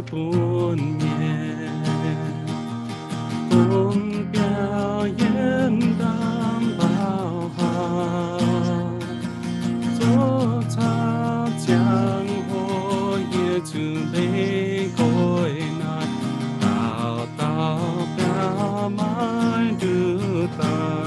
不眠，风表演当包好，做他将我也准备过来，到表买得到，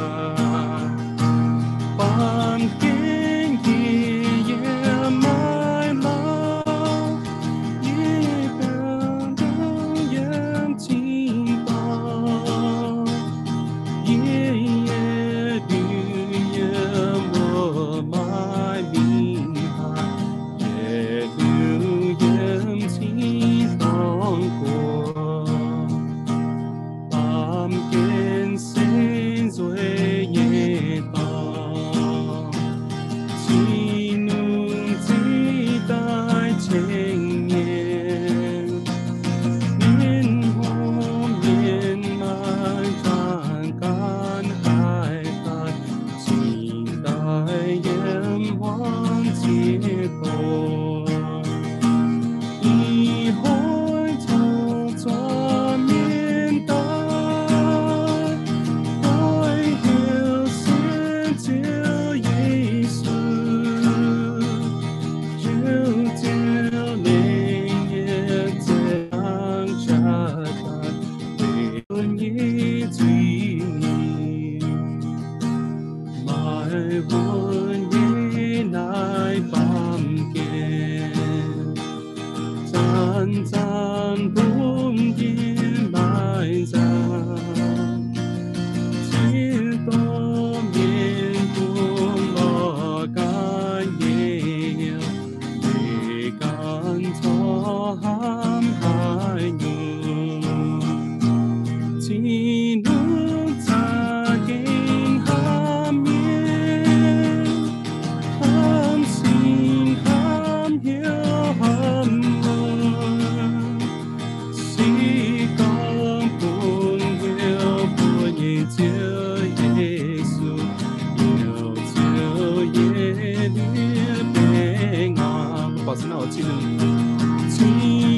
半天也买了。一边的眼睛吧，夜夜绿叶我埋明白，夜绿眼睛放过，밤间心最夜到。chỉ nung chỉ tại trên miền miền hồ miền mai tràn can hai tai chỉ tại em hoang chỉ cô一回头做面带，爱有些就耶稣，就就灵也这样下来，为你罪孽，买问你来帮见。赞赞不言埋葬，只多面空落干也有，你干错含海牛，只努在经下面，含心含有含。西港不了不也就耶稣，有就耶律平安。保持那我记录。